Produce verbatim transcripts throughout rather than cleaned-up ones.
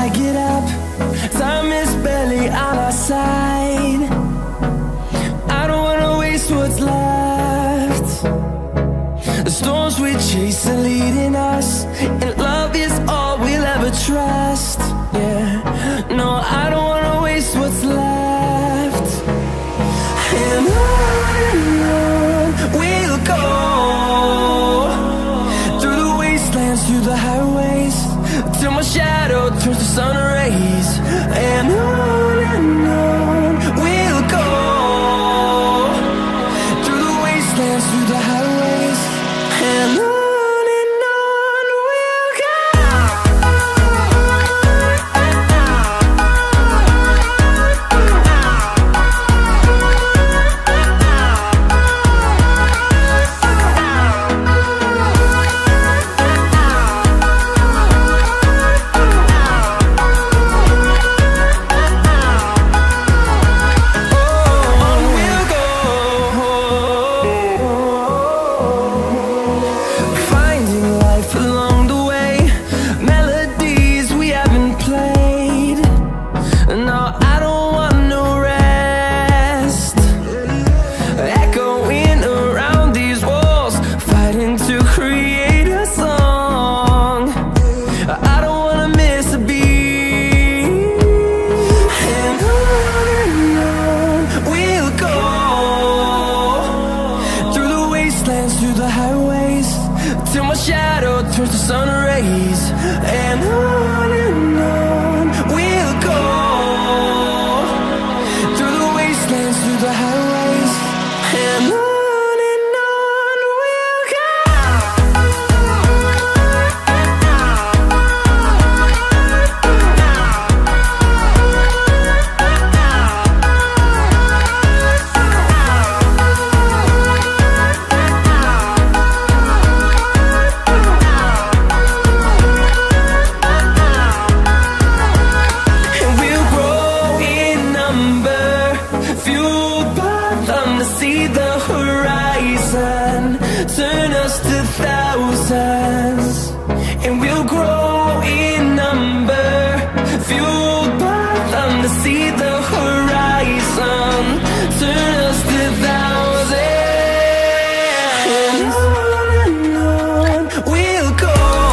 I get up, time is barely on our side. I don't wanna waste what's left. The storms we chase are leading us, and love is all we'll ever trust. Yeah, no, I don't wanna waste what's left. And on and on we'll go, through the wastelands, through the highways, till my shadow turns to sun rays. And on and on we'll go, through the wastelands, through the highways, and on. Through the highways, till my shadow turns to sun rays. And on and on we'll go, through the wastelands, through the highways, and on. Turn us to thousands, and we'll grow in number, fueled by them to see the horizon. Turn us to thousands, and on and on we'll go,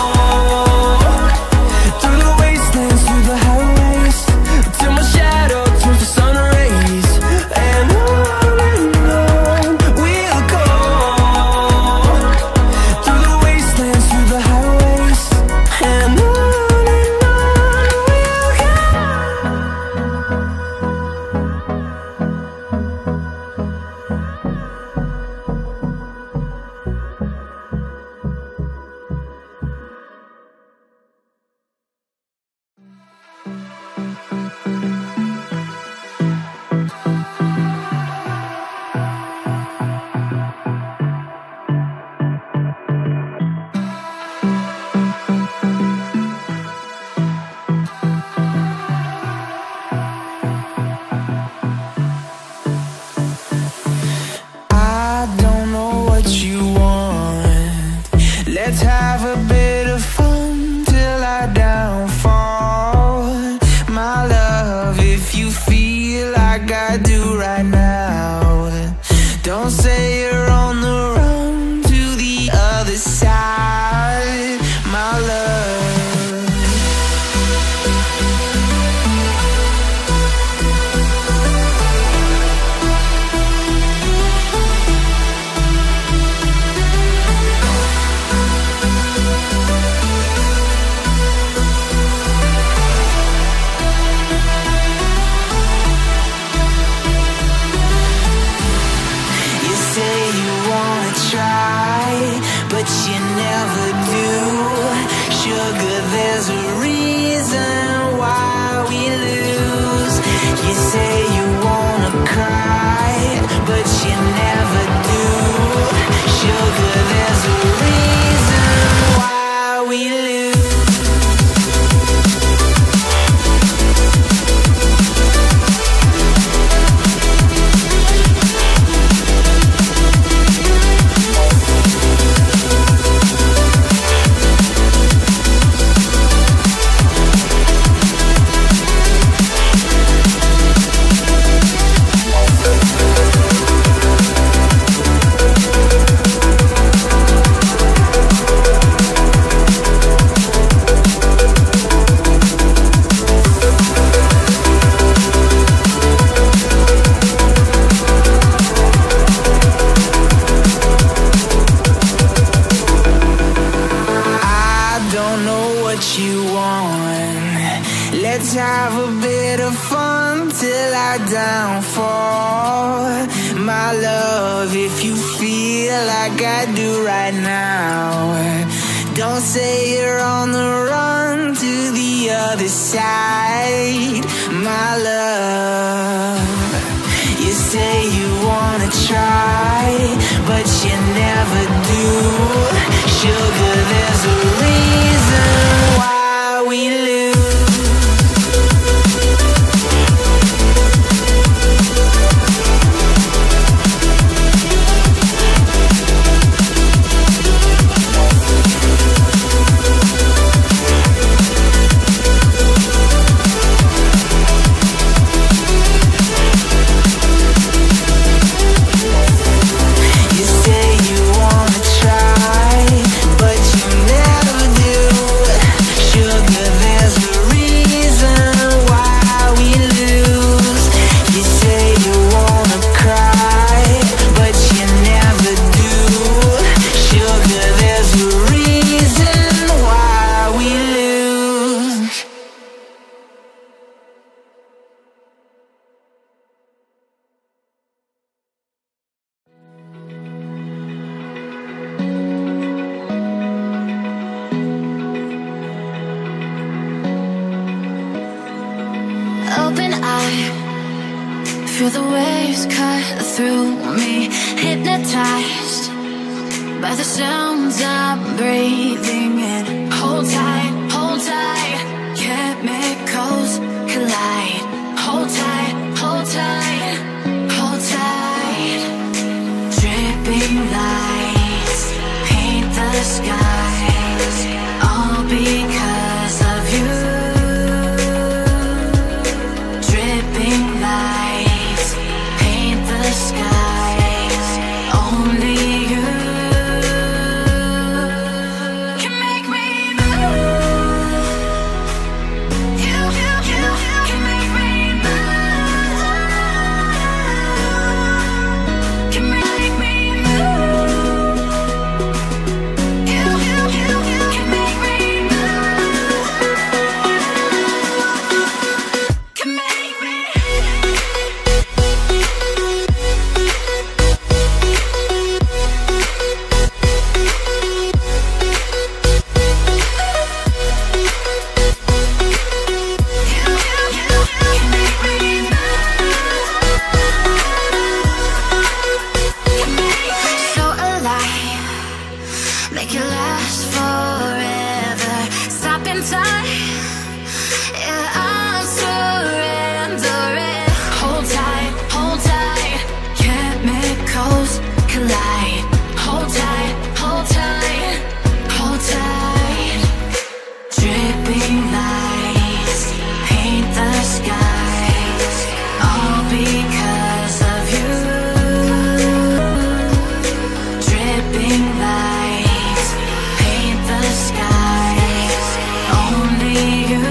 through the wastelands, through the highways, till my shadow turns to sun rays. And on and on we'll go, through the wastelands, through the highways, and on and on we'll go. Let's have a bit of fun till I downfall. My love, if you feel like I do right now, don't say you're on the run to the other side, my love. what you want. Let's have a bit of fun till I downfall. My love, if you feel like I do right now, don't say you're on the run to the other side. My love, you say you wanna try, but you never do. Sugar, there's a reason why we lose. Open eye, feel the waves cut through me, hypnotized by the sounds I'm breathing in. Hold tight, hold tight, chemicals collide. Hold tight, hold tight, hold tight. Dripping lights paint the skies, all because of you. Lights paint the skies, only you can make me move. You, you, you can make me move. Can make me move. You, you, you can make me move. Can make me. Make it last forever. Stop in time. Yeah, I'm surrendering. Hold tight, hold tight. Chemicals collide. Hold tight, hold tight, hold tight. Dripping lights paint the skies, all because of you. Dripping lights paint the skies, only you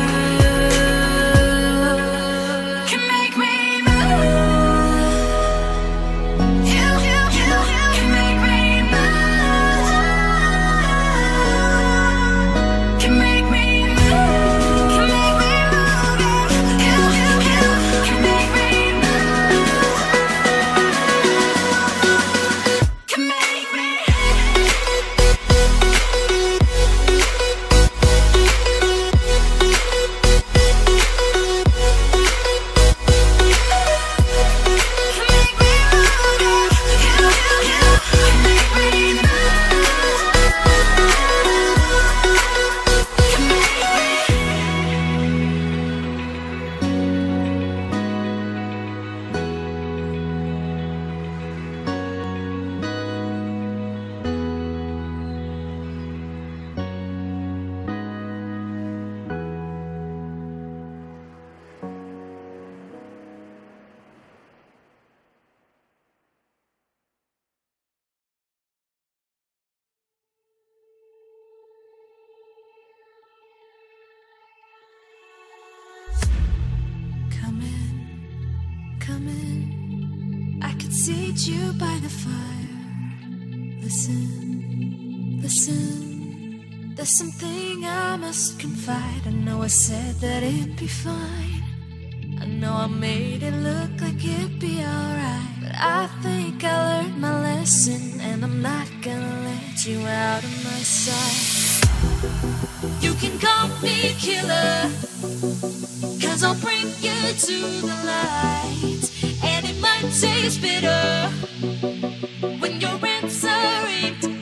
can make me move. You, you, you can make me move. Can make me move. Can make me move. You, you, you can make me move. Can make me. Come in, come in. I could seat you by the fire. Listen, listen. There's something I must confide. I know I said that it'd be fine. I know I made it look like it'd be alright, but I think I learned my lesson, and I'm not gonna let you out of my sight. You can call me killer, cause I'll bring you to the light. And it might taste bitter when your answer ain't